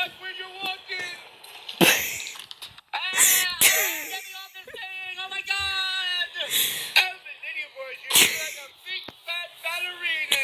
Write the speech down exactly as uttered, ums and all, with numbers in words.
watch where you're walking. Ah, get me off this thing. Oh my God. Elvis, idiot boy, you're like a big fat ballerina.